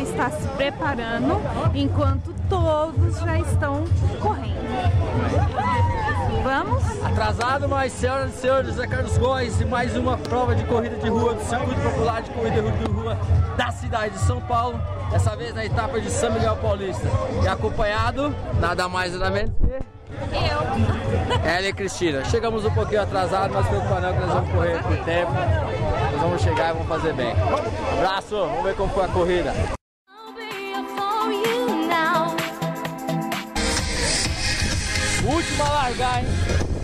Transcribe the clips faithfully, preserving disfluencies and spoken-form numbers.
está se preparando, enquanto todos já estão correndo. Vamos? Atrasado, mas senhoras e senhores, José Carlos Góes e mais uma prova de corrida de rua do Circuito Popular de Corrida de Rua da cidade de São Paulo. Dessa vez na etapa de São Miguel Paulista. E acompanhado, nada mais nada menos que... Eu. Ela e Cristina. Chegamos um pouquinho atrasados, mas pelo canal que nós vamos correr por tempo. Nós vamos chegar e vamos fazer bem. Abraço, vamos ver como foi a corrida. Última a largar, hein?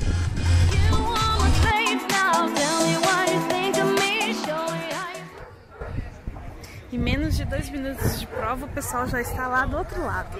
Em menos de dois minutos de prova, o pessoal já está lá do outro lado.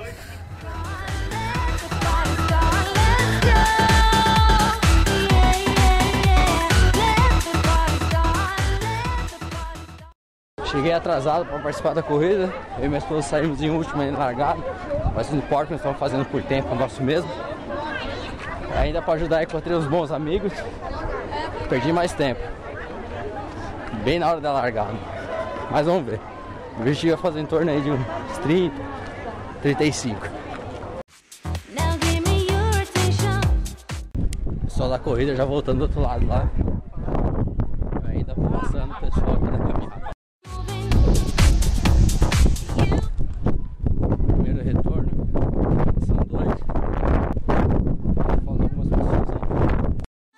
Cheguei atrasado para participar da corrida. Eu e minha esposa saímos em último em largado, mas não importa, nós estamos fazendo por tempo, nosso mesmo. Ainda para ajudar, encontrei uns bons amigos. Perdi mais tempo, bem na hora da largada, mas vamos ver. O objetivo é fazer em torno aí de uns trinta, trinta e cinco. Pessoal da corrida já voltando do outro lado lá. Ainda passando o pessoal aqui da caminhada. Primeiro retorno. São dois. Faltam algumas pessoas aí.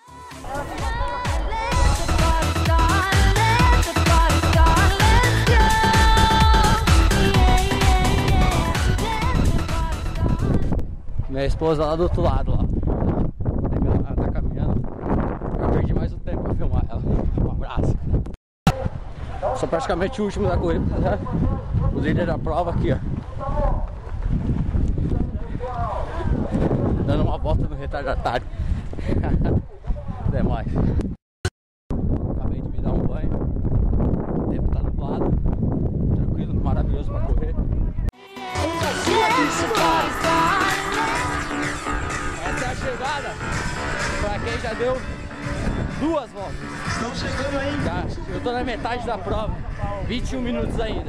Minha esposa lá do outro lado lá. Ela tá caminhando. Eu perdi mais um tempo pra filmar ela. Um abraço. Sou praticamente o último da corrida, né? O líder da prova aqui, ó. Dando uma volta no retardatário. Até mais. Acabei de me dar um banho. O tempo tá nublado. Tranquilo, maravilhoso pra correr. Essa é a chegada pra quem já deu duas voltas. Estão chegando aí. Já, eu tô na metade da prova, vinte e um minutos ainda.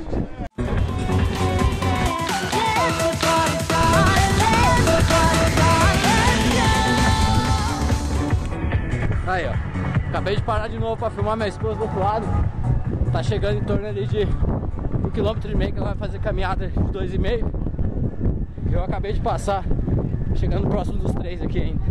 Aí, ó, acabei de parar de novo pra filmar minha esposa do outro lado. Tá chegando em torno ali de um quilômetro e meio, que ela vai fazer caminhada de dois e meio. Eu acabei de passar, chegando próximo dos três aqui ainda.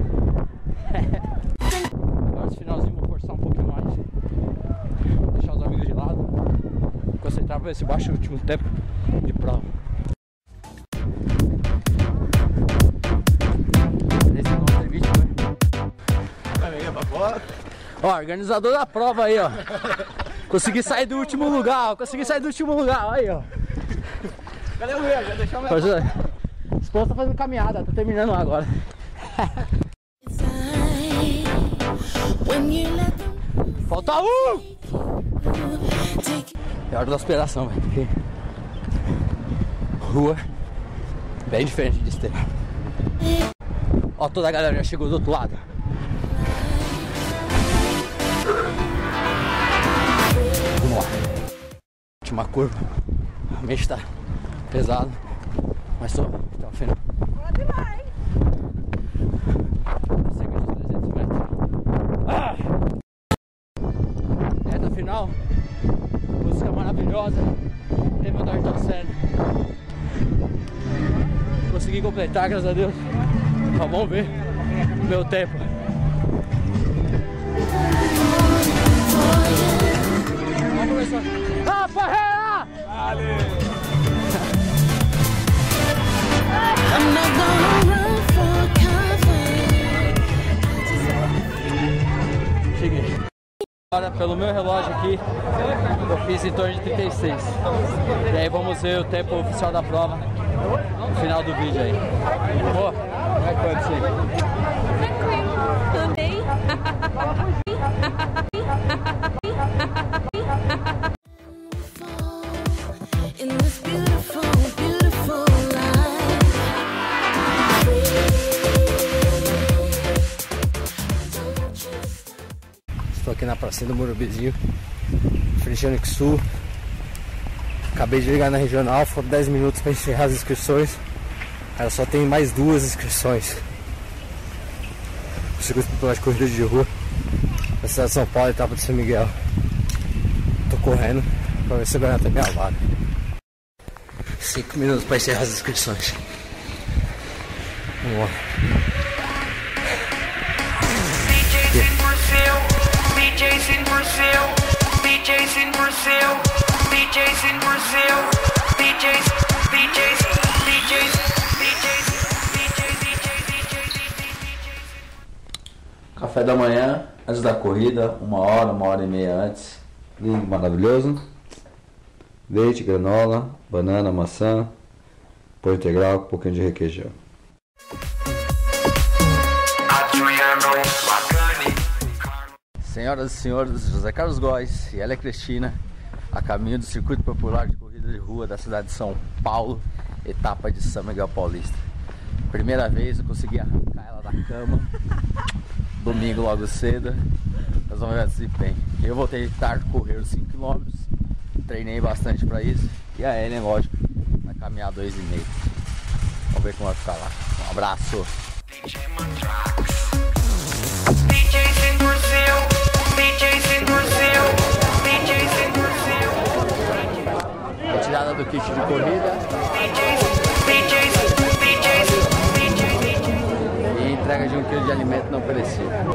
Agora esse finalzinho vou forçar um pouquinho mais. Vou deixar os amigos de lado. Concentrar pra ver se baixa o último tempo de prova. Esse não tem vídeo, né? Ó, organizador da prova aí, ó. Consegui sair do último lugar, ó. Consegui sair do último lugar, ó, aí, ó. Cadê o meu? Já deixou o meu? A esposa tá fazendo caminhada, tá terminando agora. Falta um! É hora da aspiração, velho. Porque rua bem diferente de esteira. Ó, toda a galera já chegou do outro lado. Vamos lá. Última curva. Realmente tá pesado. Mas tô, tô afinal. Pode vai. Cerca de trezentos metros. Ah! Reta final. Música maravilhosa. Tema do Ayrton Senna. Consegui completar, graças a Deus. Só vamos ver o meu tempo. Vamos começar. Ah, Ferreira! Valeu! Cheguei. Agora, pelo meu relógio aqui, eu fiz em torno de trinta e seis. E aí vamos ver o tempo oficial da prova no final do vídeo aí. Pô, como é que pode ser? Tranquilo. Andei. Estou aqui na pracinha do Morumbizinho, frente ao Sul. Acabei de ligar na regional, faltam dez minutos para encerrar as inscrições. Ela só tem mais duas inscrições. Circuito Popular de Corrida de Rua na cidade de São Paulo, etapa de São Miguel. Tô correndo para ver se eu ganho até minha vaga. cinco minutos para encerrar as inscrições. Vamos lá. D Js in Brazil, D Js in Brazil, D Js in Brazil, D Js in Brazil, D Js, D Js, D Js, D Js, D Js, D Js, D Js. Café da manhã, antes da corrida, uma hora, uma hora e meia antes. Lindo, maravilhoso. Leite, granola, banana, maçã, pão integral com um pouquinho de requeijão. Senhoras e senhores, José Carlos Góes e Elia Cristina, a caminho do Circuito Popular de Corrida de Rua da cidade de São Paulo, etapa de São Miguel Paulista. Primeira vez eu consegui arrancar ela da cama, domingo logo cedo, nós vamos ver se tem. Eu vou tentar correr os cinco quilômetros, treinei bastante para isso, e a Ellen, lógico, vai caminhar dois e meio. Vamos ver como vai ficar lá. Um abraço! Retirada do kit de corrida e entrega de um quilo de alimento não perecível.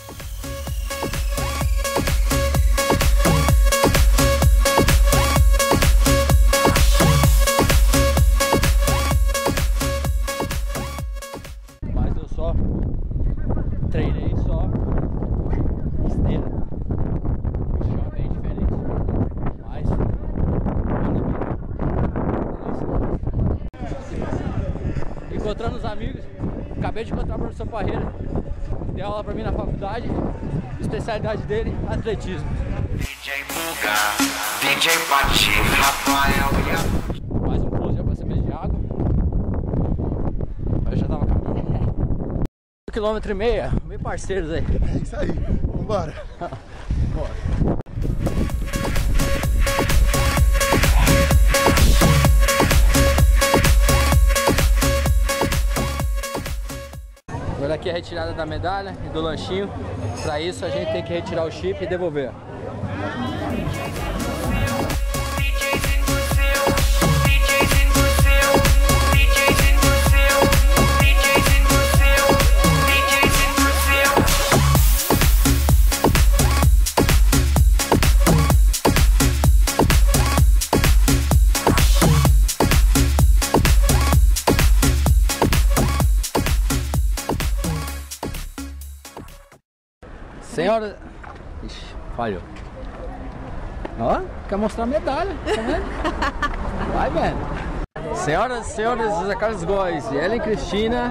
Mas eu só treinei só esteira. O chão é bem diferente, mas encontrando os amigos, acabei de encontrar o professor Parreira, deu aula pra mim na faculdade, especialidade dele, atletismo. D J Buga, D J Pati, Rafael. Mais um pouso já pra cima de água. Eu já tava caminhando. Um quilômetro e meio, meio parceiros aí. É isso aí, vambora. Bora. Agora aqui é a retirada da medalha e do lanchinho. Para isso a gente tem que retirar o chip e devolver. Senhora... Ixi, falhou. Ó, quer mostrar a medalha, tá vendo? Vai vendo. Senhoras e senhores, José Carlos Góes e Ellen Cristina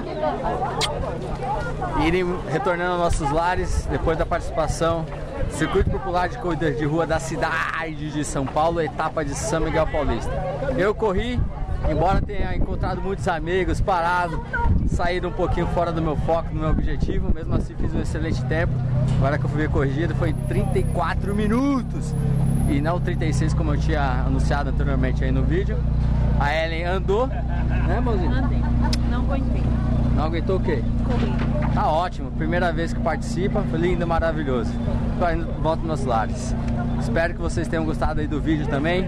irem retornando aos nossos lares depois da participação no Circuito Popular de Corrida de Rua da cidade de São Paulo, etapa de São Miguel Paulista. Eu corri, embora tenha encontrado muitos amigos, parado, saído um pouquinho fora do meu foco, do meu objetivo, mesmo assim fiz um excelente tempo. Agora que eu fui ver corrida foi trinta e quatro minutos e não trinta e seis como eu tinha anunciado anteriormente aí no vídeo. A Ellen andou, né, mozinho? Andei, não aguentei. Não aguentou o quê? Corri. Tá ótimo, primeira vez que participa, foi lindo, maravilhoso. Tô indo, volto nos nossos lares. Espero que vocês tenham gostado aí do vídeo também.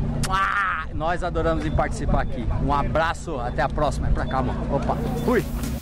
Ah, nós adoramos em participar aqui. Um abraço, até a próxima. É pra cá, mano. Opa, fui!